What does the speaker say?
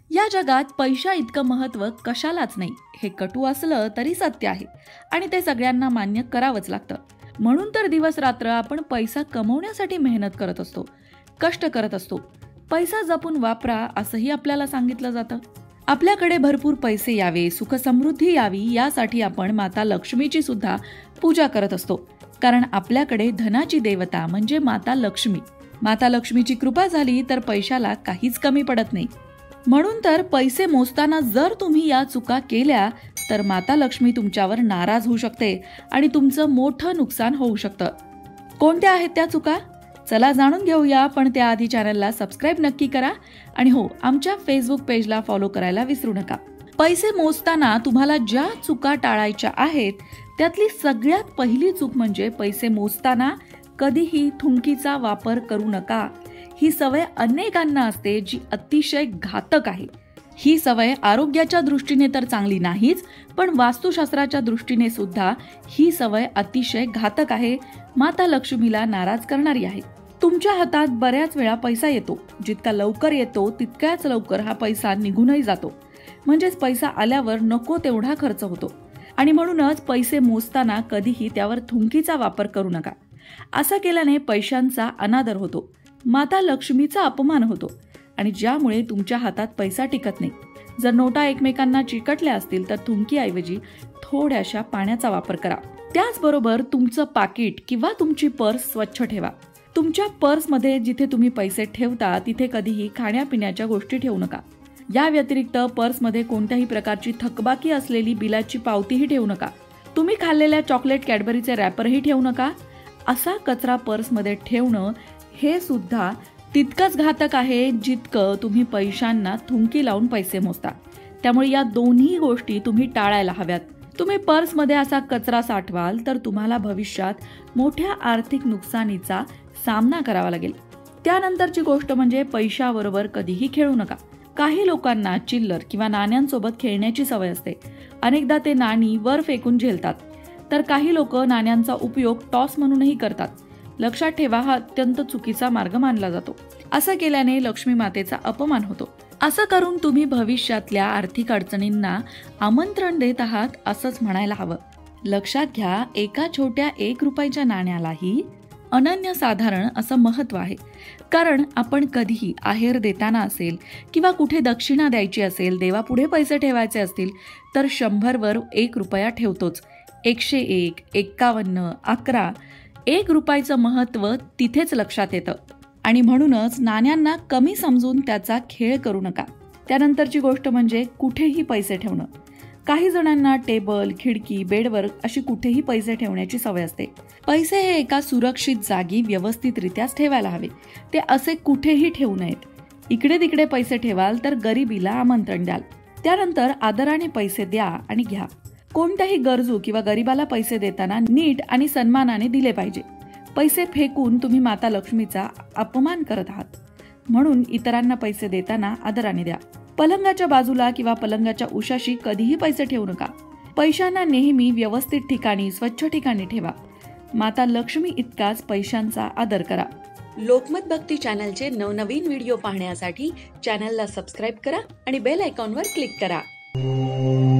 या जगात पैसा इतकं महत्त्व कशालाच नाही हे कटू असलं तरी सत्य आहे आणि ते सगळ्यांना मान्य करावंच लागतं. म्हणून तर दिवस रात्र आपण पैसा कमवण्यासाठी मेहनत करत असतो, कष्ट करत असतो. पैसा जपून वापरा असंही आपल्याला सांगितलं जातं. आपल्याकडे भरपूर पैसे यावे, सुख समृद्धी यावी यासाठी आपण माता लक्ष्मीची सुद्धा पूजा करत असतो. कारण आपल्याकडे धनाची देवता म्हणजे माता लक्ष्मी. माता लक्ष्मीची कृपा झाली तर पैशाला काहीच कमी पडत नाही. म्हणून तर पैसे मोजताना जर तुम्ही या चुका केल्या तर माता लक्ष्मी तुमच्यावर नाराज होऊ शकते आणि तुमचं मोठं नुकसान होऊ शकतं. कोणत्या आहेत त्या चुका? चला जाणून घेऊया, पण त्याआधी चॅनलला सबस्क्राईब नक्की करा आणि हो, आमच्या फेसबुक पेजला फॉलो करायला विसरू नका. पैसे मोजताना तुम्हाला ज्या चुका टाळायच्या आहेत त्यातली सगळ्यात पहिली चूक म्हणजे पैसे मोजताना कधीही थुंकीचा वापर करू नका. ही सवय अनेकांना असते जी अतिशय घातक आहे. ही सवय आरोग्याच्या दृष्टीने तर चांगली नाहीच, पण वास्तुशास्त्राच्या दृष्टीने सुद्धा ही सवय अतिशय घातक आहे. माता लक्ष्मीला नाराज करणारी आहे. तुमच्या हातात बऱ्याच वेळा पैसा येतो. जितका लवकर येतो तितक्याच लवकर हा पैसा निघूनही जातो. म्हणजेच पैसा आल्यावर नको तेवढा खर्च होतो. आणि म्हणूनच पैसे मोजताना कधीही त्यावर थुंकीचा वापर करू नका. असं केल्याने पैशांचा अनादर होतो, माता लक्ष्मीचा अपमान होतो आणि ज्यामुळे तुमच्या हातात पैसा टिकत नाही. जर नोटा एकमेकांना चिकटल्या असतील तर थुंकीऐवजी थोड्याशा पाण्याचा वापर करा. त्याचबरोबर तुमचं पाकिट किंवा तुमची पर्स स्वच्छ ठेवा. तुमच्या पर्समध्ये जिथे तुम्ही पैसे ठेवता तिथे कधीही खाण्यापिण्याच्या गोष्टी ठेवू नका. या व्यतिरिक्त पर्समध्ये कोणत्याही प्रकारची थकबाकी असलेली बिलाची पावतीही ठेवू नका. तुम्ही खाल्लेल्या चॉकलेट, कॅडबरीचे रॅपरही ठेवू नका. असा कचरा पर्समध्ये ठेवणं हे सुद्धा तितकंच घातक आहे जितकं तुम्ही पैशांना थुंकी लावून पैसे मोजता. त्यामुळे या दोन्ही गोष्टी तुम्ही टाळायला हव्यात. तुम्ही पर्समध्ये असा कचरा साठवाल तर तुम्हाला भविष्यात मोठ्या आर्थिक नुकसानीचा सामना करावा लागेल. त्यानंतरची गोष्ट म्हणजे पैशाबरोबर कधीही खेळू नका. काही लोकांना चिल्लर किंवा नाण्यांसोबत खेळण्याची सवय असते. अनेकदा ते नाणी वर फेकून झेलतात. तर काही लोक नाण्यांचा उपयोग टॉस म्हणूनही करतात. लक्षात ठेवा, हा अत्यंत चुकीचा मार्ग मानला जातो. असं केल्याने लक्ष्मी मातेचा अपमान होतो. असं करून तुम्ही भविष्यातल्या आर्थिक अडचणींना आमंत्रण देत आहात असंच म्हणायला हवं. लक्षात घ्या, एका छोट्या 1 रुपयाच्या नाण्यालाही अनन्यसाधारण असं महत्त्व आहे. कारण आपण कधीही आहेर देताना असेल किंवा कुठे दक्षिणा द्यायची असेल, देवापुढे पैसे ठेवायचे असतील तर 100 वर 1 रुपया ठेवतोच. 101, 51, 11 1 रुपयाचं महत्त्व तिथेच लक्षात येतं. आणि म्हणूनच नाण्यांना कमी समजून त्याचा खेळ करू नका. त्यानंतरची गोष्ट म्हणजे कुठेही पैसे ठेवणं. काही जणांना टेबल, खिडकी, बेडवर अशी कुठेही पैसे ठेवण्याची सवय असते. पैसे हे एका सुरक्षित जागी व्यवस्थितरित्याच ठेवायला हवे. ते असे कुठेही ठेवू नयेत. इकडे तिकडे पैसे ठेवाल तर गरिबीला आमंत्रण द्याल. त्यानंतर आदराने पैसे द्या आणि घ्या. कोणत्याही गरजू किंवा गरिबाला पैसे देताना नीट आणि सन्मानाने दिले पाहिजे. पैसे फेकून तुम्ही माता लक्ष्मीचा अपमान करत आहात. म्हणून इतरांना पैसे देताना आदराने द्या. पलंगाच्या बाजूला किंवा पलंगाच्या उशाशी कधीही पैसे ठेवू नका. पैशांना नेहमी व्यवस्थित ठिकाणी, स्वच्छ ठिकाणी ठेवा. माता लक्ष्मी इतकाच पैशांचा आदर करा. लोकमत भक्ती चॅनलचे नवनवीन व्हिडिओ पाहण्यासाठी चॅनलला सबस्क्राईब करा आणि बेल आयकॉनवर क्लिक करा.